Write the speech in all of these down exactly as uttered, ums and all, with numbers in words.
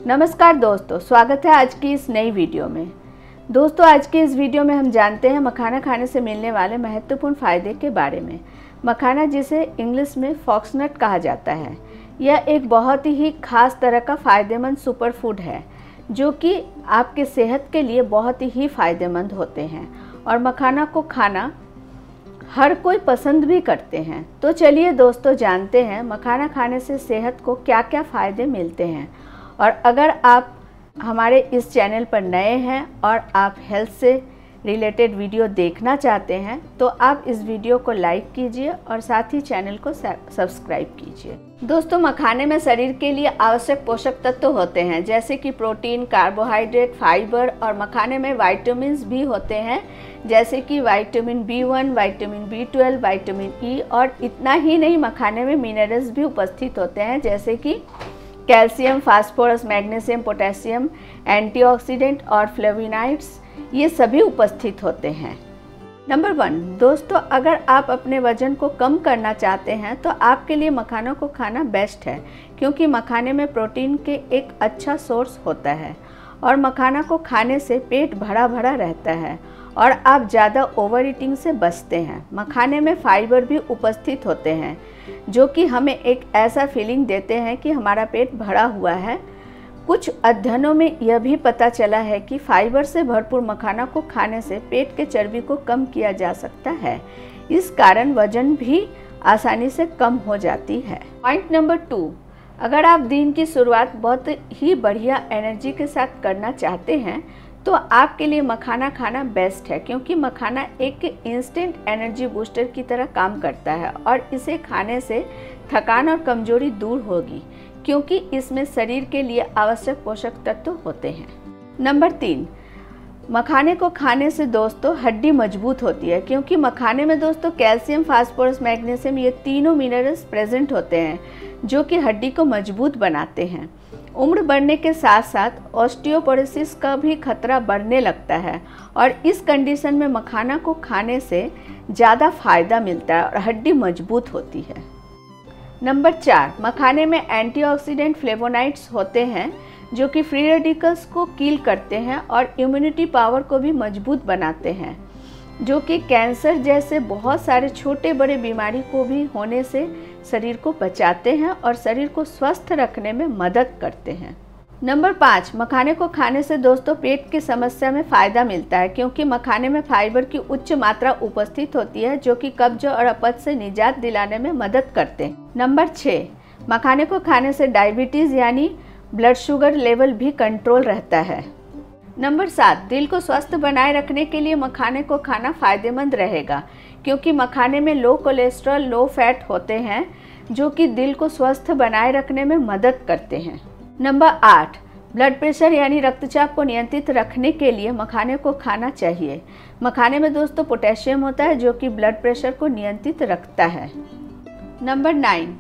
नमस्कार दोस्तों, स्वागत है आज की इस नई वीडियो में। दोस्तों, आज की इस वीडियो में हम जानते हैं मखाना खाने से मिलने वाले महत्वपूर्ण फ़ायदे के बारे में। मखाना, जिसे इंग्लिश में फॉक्सनट कहा जाता है, यह एक बहुत ही खास तरह का फ़ायदेमंद सुपर फूड है जो कि आपके सेहत के लिए बहुत ही फ़ायदेमंद होते हैं और मखाना को खाना हर कोई पसंद भी करते हैं। तो चलिए दोस्तों, जानते हैं मखाना खाने से सेहत को क्या क्या फ़ायदे मिलते हैं। और अगर आप हमारे इस चैनल पर नए हैं और आप हेल्थ से रिलेटेड वीडियो देखना चाहते हैं तो आप इस वीडियो को लाइक कीजिए और साथ ही चैनल को सब्सक्राइब कीजिए। दोस्तों, मखाने में शरीर के लिए आवश्यक पोषक तत्व होते हैं जैसे कि प्रोटीन, कार्बोहाइड्रेट, फाइबर, और मखाने में विटामिन्स भी होते हैं जैसे कि vitamin B one, vitamin B twelve, vitamin E. और इतना ही नहीं, मखाने में मिनरल्स भी उपस्थित होते हैं जैसे कि calcium, phosphorus, magnesium, potassium, antioxidant और फ्लेवोनॉइड्स, ये सभी उपस्थित होते हैं। नंबर वन दोस्तों, अगर आप अपने वजन को कम करना चाहते हैं तो आपके लिए मखाना को खाना बेस्ट है क्योंकि मखाने में प्रोटीन के एक अच्छा सोर्स होता है और मखाना को खाने से पेट भरा भरा रहता है और आप ज़्यादा ओवर ईटिंग से बचते हैं। मखाने में फाइबर भी उपस्थित होते हैं जो कि हमें एक ऐसा फीलिंग देते हैं कि हमारा पेट भरा हुआ है। कुछ अध्ययनों में यह भी पता चला है कि फाइबर से भरपूर मखाना को खाने से पेट के चर्बी को कम किया जा सकता है। इस कारण वजन भी आसानी से कम हो जाती है। पॉइंट नंबर टू, अगर आप दिन की शुरुआत बहुत ही बढ़िया एनर्जी के साथ करना चाहते हैं तो आपके लिए मखाना खाना बेस्ट है क्योंकि मखाना एक इंस्टेंट एनर्जी बूस्टर की तरह काम करता है और इसे खाने से थकान और कमजोरी दूर होगी क्योंकि इसमें शरीर के लिए आवश्यक पोषक तत्व होते हैं। नंबर तीन, मखाने को खाने से दोस्तों हड्डी मजबूत होती है क्योंकि मखाने में दोस्तों कैल्शियम, फास्फोरस, मैग्नीशियम, ये तीनों मिनरल्स प्रेजेंट होते हैं जो कि हड्डी को मजबूत बनाते हैं। उम्र बढ़ने के साथ साथ ऑस्टियोपोरोसिस का भी खतरा बढ़ने लगता है और इस कंडीशन में मखाना को खाने से ज़्यादा फायदा मिलता है और हड्डी मजबूत होती है। नंबर चार, मखाने में एंटीऑक्सीडेंट फ्लेवोनॉइड्स होते हैं जो कि फ्री रेडिकल्स को किल करते हैं और इम्यूनिटी पावर को भी मजबूत बनाते हैं जो कि कैंसर जैसे बहुत सारे छोटे बड़े बीमारी को भी होने से शरीर को बचाते हैं और शरीर को स्वस्थ रखने में मदद करते हैं। नंबर पाँच, मखाने को खाने से दोस्तों पेट की समस्या में फ़ायदा मिलता है क्योंकि मखाने में फाइबर की उच्च मात्रा उपस्थित होती है जो कि कब्ज और अपच से निजात दिलाने में मदद करते हैं। नंबर छः, मखाने को खाने से डायबिटीज़ यानी ब्लड शुगर लेवल भी कंट्रोल रहता है। नंबर सात, दिल को स्वस्थ बनाए रखने के लिए मखाने को खाना फ़ायदेमंद रहेगा क्योंकि मखाने में लो कोलेस्ट्रॉल, लो फैट होते हैं जो कि दिल को स्वस्थ बनाए रखने में मदद करते हैं। नंबर आठ, ब्लड प्रेशर यानी रक्तचाप को नियंत्रित रखने के लिए मखाने को खाना चाहिए। मखाने में दोस्तों पोटेशियम होता है जो कि ब्लड प्रेशर को नियंत्रित रखता है। नंबर नाइन,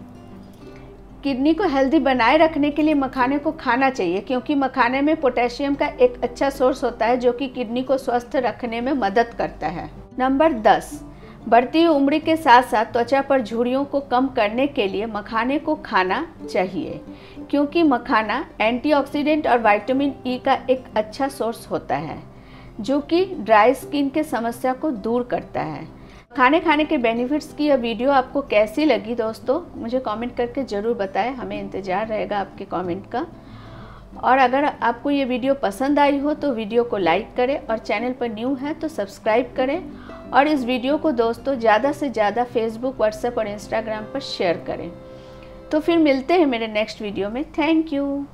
किडनी को हेल्दी बनाए रखने के लिए मखाने को खाना चाहिए क्योंकि मखाने में पोटेशियम का एक अच्छा सोर्स होता है जो कि किडनी को स्वस्थ रखने में मदद करता है। नंबर दस, बढ़ती हुई उम्र के साथ साथ त्वचा पर झुर्रियों को कम करने के लिए मखाने को खाना चाहिए क्योंकि मखाना एंटीऑक्सीडेंट और विटामिन ई का एक अच्छा सोर्स होता है जो कि ड्राई स्किन के समस्या को दूर करता है। खाने खाने के बेनिफिट्स की यह वीडियो आपको कैसी लगी दोस्तों, मुझे कमेंट करके ज़रूर बताएं, हमें इंतज़ार रहेगा आपके कमेंट का। और अगर आपको ये वीडियो पसंद आई हो तो वीडियो को लाइक करें और चैनल पर न्यू है तो सब्सक्राइब करें और इस वीडियो को दोस्तों ज़्यादा से ज़्यादा फेसबुक, व्हाट्सएप और इंस्टाग्राम पर शेयर करें। तो फिर मिलते हैं मेरे नेक्स्ट वीडियो में। Thank you.